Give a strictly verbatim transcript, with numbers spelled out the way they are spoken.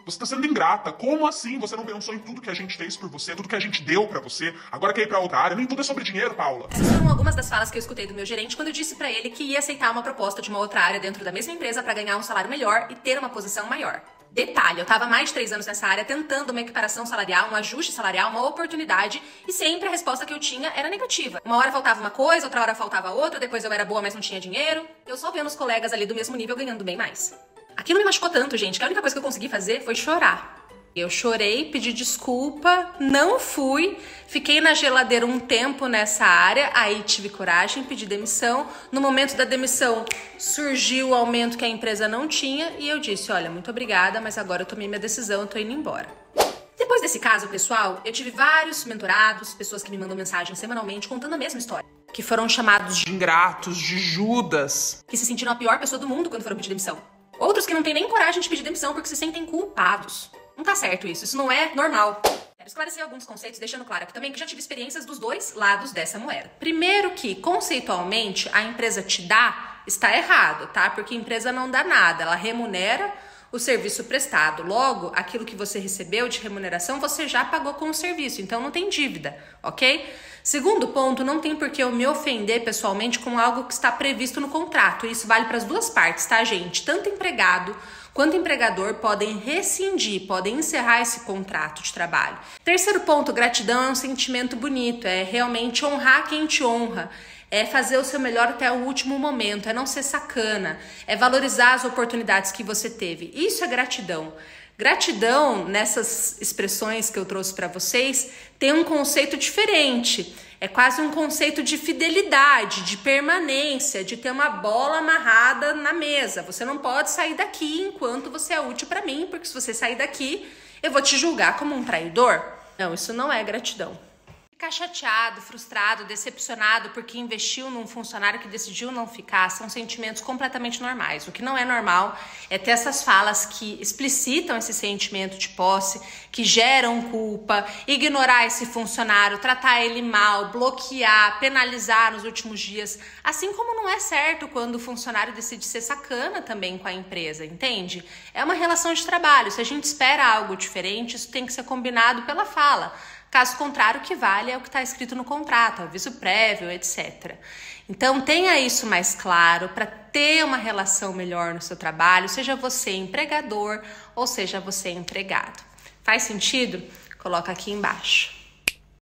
Você tá sendo ingrata. Como assim você não pensou em tudo que a gente fez por você, tudo que a gente deu pra você? Agora quer ir pra outra área? Nem tudo é sobre dinheiro, Paula. Essas foram algumas das falas que eu escutei do meu gerente quando eu disse pra ele que ia aceitar uma proposta de uma outra área dentro da mesma empresa pra ganhar um salário melhor e ter uma posição maior. Detalhe, eu tava mais de três anos nessa área tentando uma equiparação salarial, um ajuste salarial, uma oportunidade, e sempre a resposta que eu tinha era negativa. Uma hora faltava uma coisa, outra hora faltava outra, depois eu era boa, mas não tinha dinheiro. Eu só vendo os colegas ali do mesmo nível ganhando bem mais. Aquilo me machucou tanto, gente, que a única coisa que eu consegui fazer foi chorar. Eu chorei, pedi desculpa, não fui, fiquei na geladeira um tempo nessa área, aí tive coragem, pedi demissão. No momento da demissão, surgiu o aumento que a empresa não tinha e eu disse, olha, muito obrigada, mas agora eu tomei minha decisão, eu tô indo embora. Depois desse caso, pessoal, eu tive vários mentorados, pessoas que me mandam mensagem semanalmente contando a mesma história. Que foram chamados de ingratos, de Judas. Que se sentiram a pior pessoa do mundo quando foram pedir demissão. Outros que não têm nem coragem de pedir demissão porque se sentem culpados. Não tá certo isso, isso não é normal. Quero esclarecer alguns conceitos, deixando claro aqui também que já tive experiências dos dois lados dessa moeda. Primeiro que, conceitualmente, a empresa te dá, está errado, tá? Porque a empresa não dá nada, ela remunera o serviço prestado. Logo, aquilo que você recebeu de remuneração, você já pagou com o serviço, então não tem dívida, ok? Segundo ponto, não tem por que eu me ofender pessoalmente com algo que está previsto no contrato. Isso vale para as duas partes, tá, gente? Tanto empregado quanto empregador podem rescindir, podem encerrar esse contrato de trabalho. Terceiro ponto, gratidão é um sentimento bonito, é realmente honrar quem te honra, é fazer o seu melhor até o último momento, é não ser sacana, é valorizar as oportunidades que você teve. Isso é gratidão. Gratidão, nessas expressões que eu trouxe para vocês, tem um conceito diferente. É quase um conceito de fidelidade, de permanência, de ter uma bola amarrada na mesa. Você não pode sair daqui enquanto você é útil para mim, porque se você sair daqui, eu vou te julgar como um traidor. Não, isso não é gratidão. Ficar chateado, frustrado, decepcionado porque investiu num funcionário que decidiu não ficar são sentimentos completamente normais. O que não é normal é ter essas falas que explicitam esse sentimento de posse, que geram culpa, ignorar esse funcionário, tratar ele mal, bloquear, penalizar nos últimos dias. Assim como não é certo quando o funcionário decide ser sacana também com a empresa, entende? É uma relação de trabalho. Se a gente espera algo diferente, isso tem que ser combinado pela fala. Caso contrário, o que vale é o que está escrito no contrato, aviso prévio, etcétera. Então, tenha isso mais claro para ter uma relação melhor no seu trabalho, seja você empregador ou seja você empregado. Faz sentido? Coloca aqui embaixo.